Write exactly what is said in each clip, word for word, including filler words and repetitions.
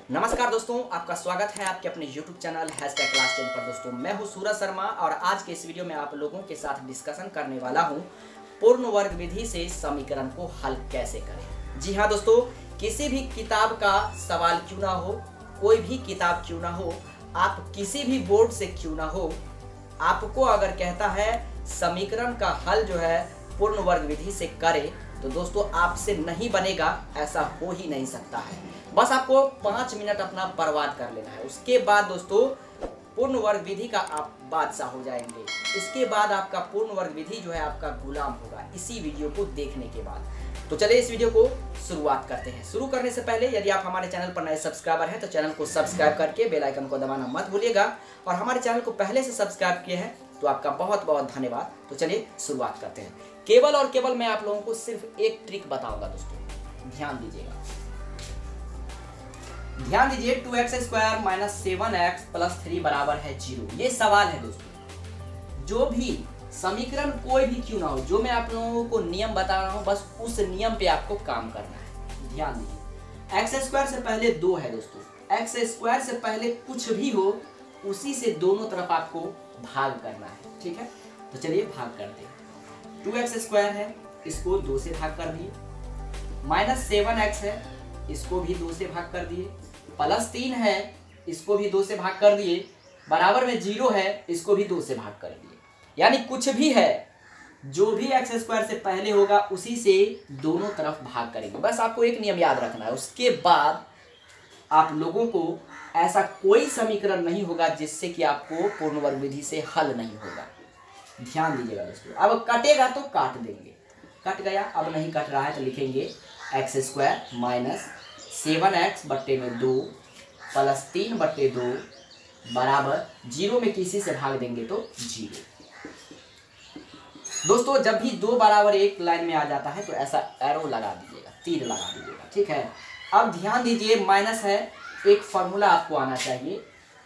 नमस्कार दोस्तों, आपका स्वागत है आपके अपने YouTube channel hashtag class ten पर। दोस्तों मैं हूं सूरज शर्मा और आज के इस वीडियो में आप लोगों के साथ डिस्कशन करने वाला हूं पूर्ण वर्ग विधि से समीकरण को हल कैसे करें। जी हां दोस्तों, किसी भी किताब का सवाल क्यों ना हो, कोई भी किताब क्यों ना हो, आप किसी भी बोर्ड से क्यों ना हो, आपको अगर कहता है समीकरण का हल जो है पूर्ण वर्ग विधि से करें तो दोस्तों आपसे नहीं बनेगा, ऐसा हो ही नहीं सकता है। बस आपको पाँच मिनट अपना बर्बाद कर लेना है। उसके बाद दोस्तों पूर्ण वर्ग विधि का आप बादशाह हो जाएंगे। इसके बाद आपका पूर्ण वर्ग विधि जो है आपका गुलाम होगा इसी वीडियो को देखने के बाद। तो चलिए इस वीडियो को शुरुआत करते हैं। शुरू करने से पहले यदि आप हमारे चैनल पर नए सब्सक्राइबर हैं तो चैनल को सब्सक्राइब करके बेल आइकन को दबाना मत भूलिएगा, और हमारे चैनल को पहले से सब्सक्राइब किए हैं तो आपका बहुत बहुत धन्यवाद। तो चलिए शुरुआत करते हैं। केवल और केवल मैं आप लोगों को सिर्फ एक ट्रिक बताऊंगा दोस्तों, ध्यान दीजिएगा ध्यान दीजिए two x square minus seven x plus three बराबर है जीरो। ये सवाल है दोस्तों। जो भी समीकरण कोई भी क्यों ना हो, जो मैं आप लोगों को नियम बता रहा हूं बस उस नियम पे आपको काम करना है। ध्यान दीजिए, एक्स स्क्वायर से पहले दो है दोस्तों। एक्स स्क्वायर से पहले कुछ भी हो उसी से दोनों तरफ आपको भाग करना है, ठीक है। तो चलिए भाग करते हैं। टू एक्स स्क्वायर है, इसको दो से भाग कर दिए। माइनस सेवन एक्स है, इसको भी दो से भाग कर दिए। प्लस तीन है, इसको भी दो से भाग कर दिए। बराबर में जीरो है, इसको भी दो से भाग कर दिए। यानी कुछ भी है जो भी एक्स स्क्वायर से पहले होगा उसी से दोनों तरफ भाग करेंगे। बस आपको एक नियम याद रखना है। उसके बाद आप लोगों को ऐसा कोई समीकरण नहीं होगा जिससे कि आपको पूर्ण वर्ग विधि से हल नहीं होगा। ध्यान दीजिएगा दोस्तों। अब कटेगा तो काट देंगे, कट गया। अब नहीं कट रहा है तो लिखेंगे x square minus seven x बट्टे में दो प्लस तीन बट्टे दो बराबर जीरो में किसी से भाग देंगे तो जीरो। दोस्तों जब भी दो बराबर एक लाइन में आ जाता है तो ऐसा एरो लगा दीजिएगा, तीर लगा दीजिएगा, ठीक है। अब ध्यान दीजिए, माइनस है, एक फॉर्मूला आपको आना चाहिए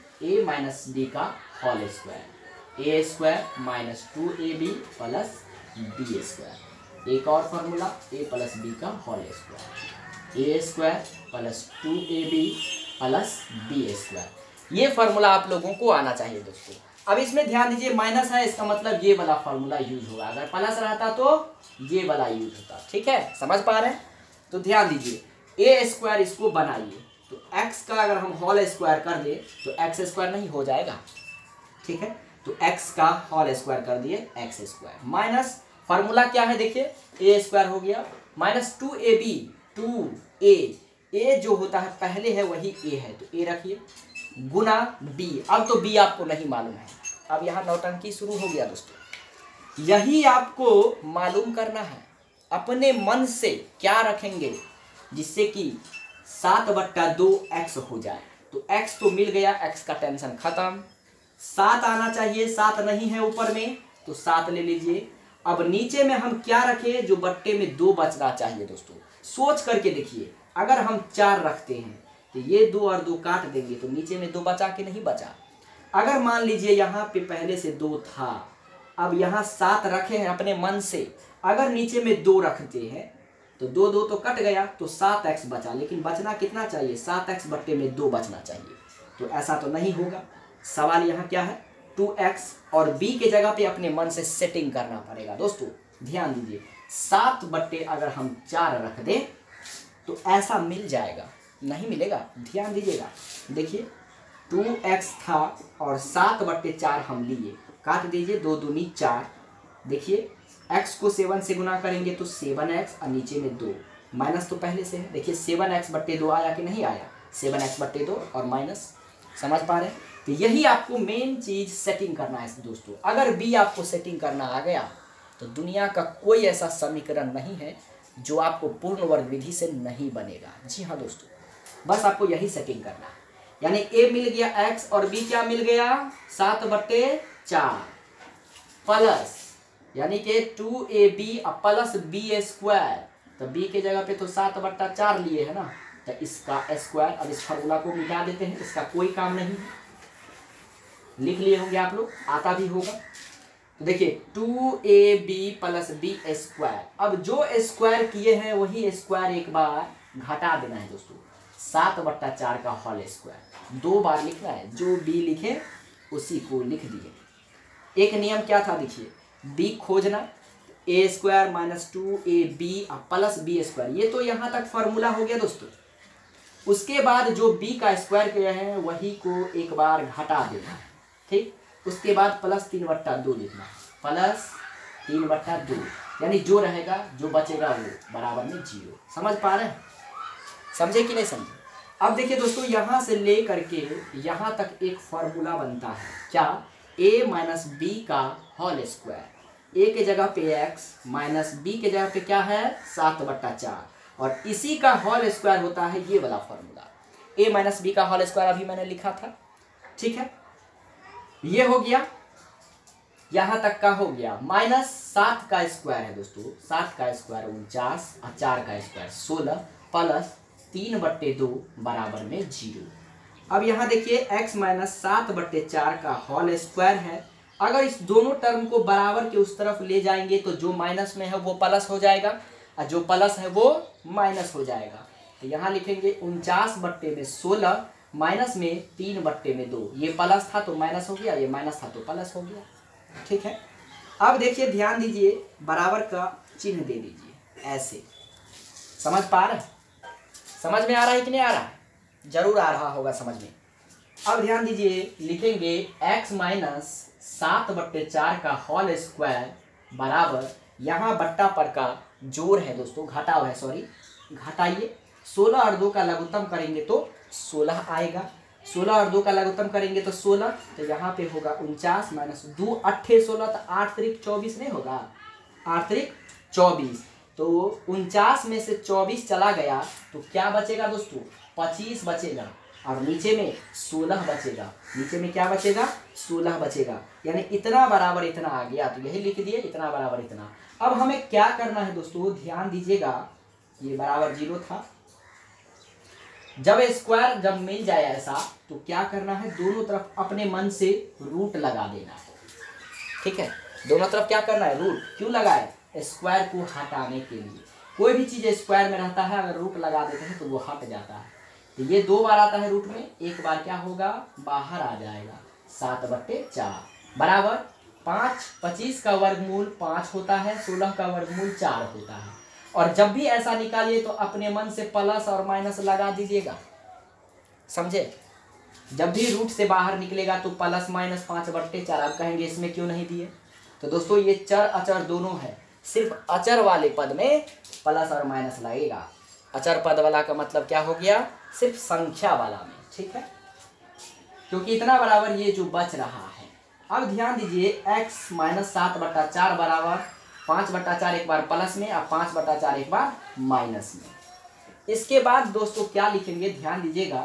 ए माइनस बी का whole square. A square minus two a b plus b square. एक और फॉर्मूला ए प्लस बी का whole square. A square plus two a b plus b square. ये फार्मूला आप लोगों को आना चाहिए दोस्तों। अब इसमें ध्यान दीजिए, माइनस है, इसका मतलब ये वाला फार्मूला यूज होगा। अगर प्लस रहता तो ये वाला यूज होता, ठीक है। समझ पा रहे हैं? तो ध्यान दीजिए, ए स्क्वायर इसको बनाइए तो एक्स का अगर हम होल स्क्वायर कर दे तो एक्स स्क्वायर नहीं हो जाएगा, ठीक है। तो एक्स का होल स्क्वायर कर दिए एक्स स्क्वायर माइनस फार्मूला क्या है देखिए, ए स्क्वायर हो गया minus two a b, two a, a जो होता है पहले है वही ए है तो ए रखिए, गुना बी। अब तो बी आपको नहीं मालूम है, अब यहाँ नौटंकी शुरू हो गया दोस्तों। यही आपको मालूम करना है अपने मन से क्या रखेंगे जिससे कि सात बट्टा दो एक्स हो जाए। तो एक्स तो मिल गया, एक्स का टेंशन खत्म। सात आना चाहिए, सात नहीं है ऊपर में तो सात ले लीजिए। अब नीचे में हम क्या रखें, जो बट्टे में दो बचना चाहिए दोस्तों। सोच करके देखिए, अगर हम चार रखते हैं तो ये दो और दो काट देंगे तो नीचे में दो बचा कि नहीं बचा। अगर मान लीजिए यहाँ पे पहले से दो था, अब यहाँ सात रखे हैं अपने मन से, अगर नीचे में दो रखते हैं तो दो दो तो कट गया तो सात एक्स बचा, लेकिन बचना कितना चाहिए, सात एक्स बट्टे में दो बचना चाहिए। तो ऐसा तो नहीं होगा। सवाल यहाँ क्या है, टू एक्स और बी के जगह पे अपने मन से सेटिंग करना पड़ेगा दोस्तों। ध्यान दीजिए, सात बट्टे अगर हम चार रख दें तो ऐसा मिल जाएगा, नहीं मिलेगा। ध्यान दीजिएगा, देखिए टू एक्स था और सात बट्टे चार हम लिए, काट दीजिए, दो दूनी चार। देखिए x को सेवन से गुना करेंगे तो सेवन एक्स और नीचे में दो, माइनस तो पहले से है। देखिए सेवन एक्स बट्टे दो आया कि नहीं आया, सेवन एक्स बट्टे दो और माइनस। समझ पा रहे हैं? तो यही आपको मेन चीज सेटिंग करना है दोस्तों। अगर बी आपको सेटिंग करना आ गया तो दुनिया का कोई ऐसा समीकरण नहीं है जो आपको पूर्ण वर्ग विधि से नहीं बनेगा। जी हाँ दोस्तों, बस आपको यही सेटिंग करना है। यानी ए मिल गया एक्स और बी क्या मिल गया, सात बट्टे चार प्लस, यानी कि two a b plus b square. तो बी के जगह पे तो सात बट्टा चार लिए है ना, तो इसका स्क्वायर। अब इस फार्मूला को मिटा देते हैं, इसका कोई काम नहीं है। लिख लिए होंगे आप लोग, आता भी होगा। तो देखिए two a b plus b square. अब जो स्क्वायर किए हैं वही स्क्वायर एक बार घटा देना है दोस्तों। सात बट्टा चार का होल स्क्वायर। दो बार लिखना है, जो बी लिखे उसी को लिख दिए। एक नियम क्या था देखिए, बी खोजना, a square minus two a b plus b square, ये तो यहाँ तक फॉर्मूला हो गया दोस्तों। उसके बाद जो बी का स्क्वायर किया है वही को एक बार घटा देना है, ठीक। उसके बाद प्लस तीन बट्टा दो लिखना है, प्लस तीन बट्टा दो, यानी जो रहेगा जो बचेगा वो बराबर में जीरो। समझ पा रहे हैं, समझे कि नहीं समझे। अब देखिए दोस्तों, यहाँ से ले करके यहाँ तक एक फॉर्मूला बनता है, क्या, a माइनस बी का होल स्क्वायर। ए के जगह पे x माइनस बी के जगह पे क्या है, सात बट्टा चार, और इसी का होल स्क्वायर होता है ये वाला फॉर्मूला। a माइनस बी का होल स्क्वायर अभी मैंने लिखा था, ठीक है। ये हो गया, यहाँ तक का हो गया। माइनस सात का स्क्वायर है दोस्तों, सात का स्क्वायर उनचास और चार का स्क्वायर सोलह, प्लस तीन बट्टे दो बराबर में जीरो। अब यहाँ देखिए x माइनस सात बट्टे चार का होल स्क्वायर है। अगर इस दोनों टर्म को बराबर के उस तरफ ले जाएंगे तो जो माइनस में है वो प्लस हो जाएगा और जो प्लस है वो माइनस हो जाएगा। तो यहाँ लिखेंगे उनचास बट्टे में सोलह माइनस में तीन बट्टे में दो, ये प्लस था तो माइनस हो गया, ये माइनस था तो प्लस हो गया, ठीक है। अब देखिए ध्यान दीजिए, बराबर का चिन्ह दे दीजिए ऐसे। समझ पा रहे हैं, समझ में आ रहा है कि नहीं आ रहा है, जरूर आ रहा होगा समझ में। अब ध्यान दीजिए, लिखेंगे x माइनस सात बट्टे चार का होल स्क्वायर बराबर, यहाँ बट्टा पर का जोड़ है दोस्तों, घटाव है, सॉरी घटाइए। सोलह और दो का लघुत्तम करेंगे तो सोलह आएगा, सोलह और दो का लघुत्तम करेंगे तो सोलह, तो यहाँ पे होगा उनचास माइनस दो अट्ठे सोलह, तो आठ तरीक चौबीस नहीं होगा, आठ तरीक चौबीस, तो उनचास में से चौबीस चला गया तो क्या बचेगा दोस्तों, पच्चीस बचेगा, और नीचे में सोलह बचेगा, नीचे में क्या बचेगा, सोलह बचेगा, यानी इतना बराबर इतना आ गया, तो यही लिख दिए, इतना बराबर इतना। अब हमें क्या करना है दोस्तों, ध्यान दीजिएगा, ये बराबर जीरो था। जब स्क्वायर जब मिल जाए ऐसा तो क्या करना है, दोनों तरफ अपने मन से रूट लगा देना है, ठीक है। दोनों तरफ क्या करना है, रूट क्यों लगाए, स्क्वायर को हटाने के लिए। कोई भी चीज स्क्वायर में रहता है, अगर रूट लगा देते हैं तो वो हट जाता है। तो ये दो बार आता है रूट में, एक बार क्या होगा, बाहर आ जाएगा, सात बट्टे चार बराबर पाँच। पच्चीस का वर्गमूल पाँच होता है, सोलह का वर्गमूल चार होता है। और जब भी ऐसा निकालिए तो अपने मन से प्लस और माइनस लगा दीजिएगा, समझे। जब भी रूट से बाहर निकलेगा तो प्लस माइनस पाँच बट्टे चार। आप कहेंगे इसमें क्यों नहीं दिए, तो दोस्तों ये चर अचर दोनों है, सिर्फ अचर वाले पद में प्लस और माइनस लगेगा। अचर पद वाला का मतलब क्या हो गया, सिर्फ संख्या वाला में, ठीक है, क्योंकि इतना बराबर ये जो बच रहा है। अब ध्यान दीजिए, x माइनस सात बट्टा चार बराबर पाँच बट्टा चार एक बार प्लस में और पाँच बट्टा चार एक बार माइनस में। इसके बाद दोस्तों क्या लिखेंगे, ध्यान दीजिएगा,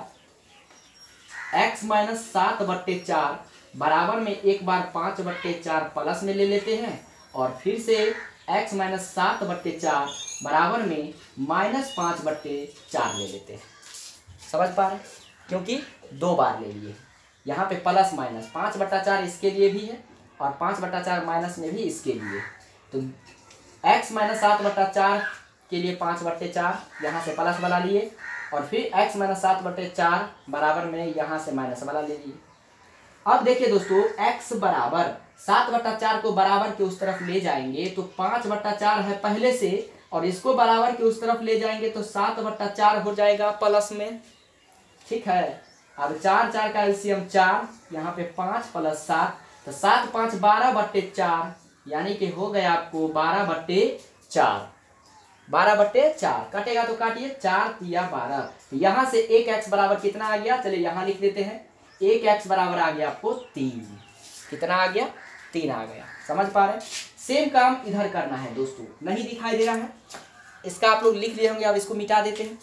x माइनस सात बट्टे चार बराबर में एक बार पाँच बट्टे चार प्लस में ले लेते हैं, और फिर से x माइनस सात बट्टे चार बराबर में माइनस पाँच बट्टे चार ले लेते हैं। समझ पा रहे, क्योंकि दो बार ले लिए, यहाँ पे प्लस माइनस पाँच बट्टा चार इसके लिए भी है और पाँच बट्टा चार माइनस में भी इसके लिए। तो x माइनस सात बट्टा चार के लिए पाँच बट्टे चार यहाँ से प्लस वाला लिए, और फिर x माइनस सात बट्टे चार बराबर में यहाँ से माइनस वाला ले लिए। अब देखिए दोस्तों, x बराबर सात बट्टा चार को बराबर के उस तरफ ले जाएंगे तो पाँच बट्टा चार है पहले से, और इसको बराबर के उस तरफ ले जाएंगे तो सात बट्टा चार हो जाएगा प्लस में, ठीक है। अब चार चार का एलसीएम चार, यहाँ पे पाँच प्लस सात, तो सात पाँच बारह बट्टे चार, यानी कि हो गया आपको बारह बट्टे चार, बारह बट्टे चार। कटेगा तो काटिए, चार तिया बारह, तो यहाँ से एक एक्स बराबर कितना आ गया, चलिए यहाँ लिख देते हैं, एक एक्स बराबर आ गया आपको तीन। कितना आ गया, तीन आ गया। समझ पा रहे, सेम काम इधर करना है दोस्तों, नहीं दिखाई दे रहा है, इसका आप लोग लिख लिए होंगे, अब इसको मिटा देते हैं।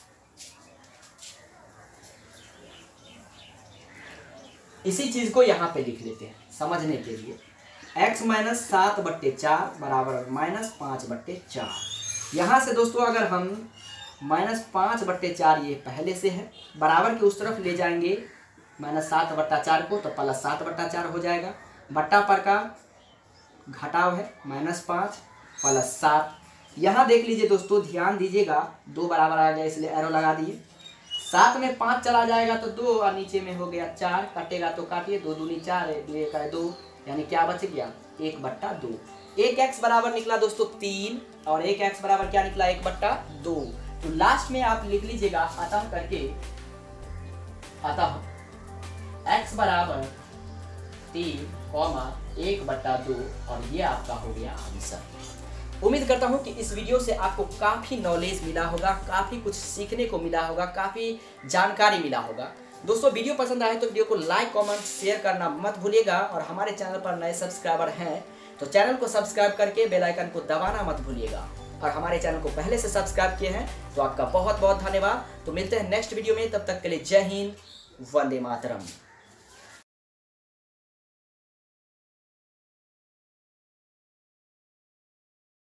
इसी चीज को यहाँ पे लिख लेते हैं समझने के लिए, x माइनस सात बट्टे चार बराबर माइनस पाँच बट्टे चार। यहाँ से दोस्तों अगर हम माइनस पाँच बट्टे चार ये पहले से है, बराबर के उस तरफ ले जाएंगे माइनस सात बट्टा चार को, तो प्लस सात बट्टा चार हो जाएगा। बट्टा पर का घटाव है, माइनस पाँच प्लस सात। यहाँ देख लीजिए दोस्तों, ध्यान दीजिएगा, दो बराबर आ गया इसलिए एरो लगा दिए। सात में पाँच चला जाएगा तो दो और नीचे में हो गया चार, कटेगा तो काटिए, दो दूनी चार है, दो एक है दो, यानी क्या बच गया एक बट्टा दो। एक एक्स बराबर निकला दोस्तों तीन और एक एक्स बराबर क्या निकला एक बट्टा दो। तो लास्ट में आप लिख लीजिएगा अतः करके, अतः x बराबर तीन कॉमा एक बट्टा दो और ये आपका हो गया आंसर। उम्मीद करता हूँ कि इस वीडियो से आपको काफ़ी नॉलेज मिला होगा, काफ़ी कुछ सीखने को मिला होगा, काफ़ी जानकारी मिला होगा। दोस्तों वीडियो पसंद आए तो वीडियो को लाइक कमेंट शेयर करना मत भूलिएगा और हमारे चैनल पर नए सब्सक्राइबर हैं तो चैनल को सब्सक्राइब करके बेल आइकन को दबाना मत भूलिएगा। और हमारे चैनल को पहले से सब्सक्राइब किए हैं तो आपका बहुत बहुत धन्यवाद। तो मिलते हैं नेक्स्ट वीडियो में, तब तक के लिए जय हिंद, वंदे मातरम।